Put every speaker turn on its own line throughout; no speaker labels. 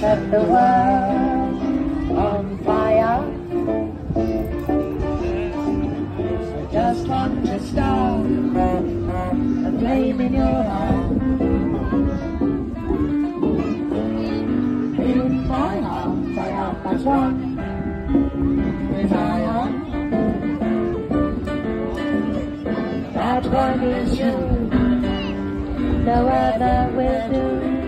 set the world on fire. I just want to start a flame in your heart. In my heart I am as one with iron. That one is you, no other will do.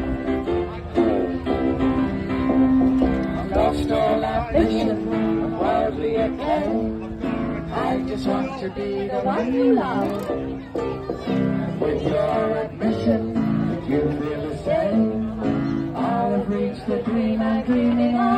I've lost all ambition and worldly acclaim. I just want to be the one you love. And with your admission that you feel the same, I'll have reached the dream I'm dreaming of.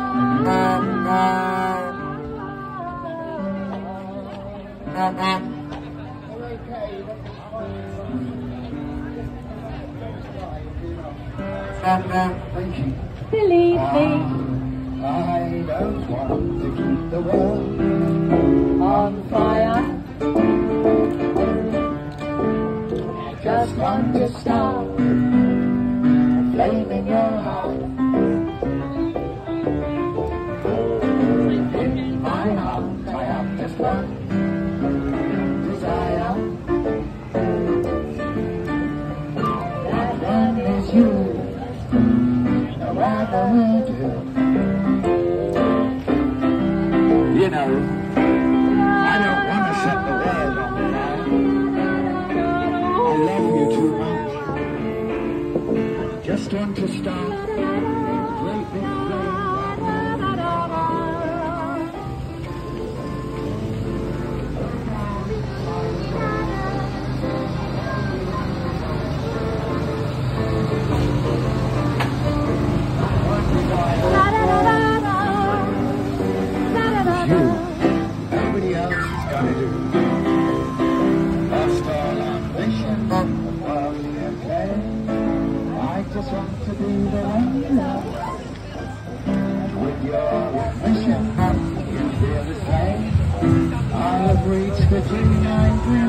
Thank you.
Believe me,
I don't want to keep the world
on fire. I just want to start a flame in your heart. In my heart I have just one desire. That one is you, no other will do.
You know, I don't want to set the world on fire. I love you too much. I just want to start a great big flame. Nobody else is gonna do. Lost all ambition and worldly acclaim. I just want to be the one you love. And with your admission, you feel the same. I'll have reached the dream I'm dreaming.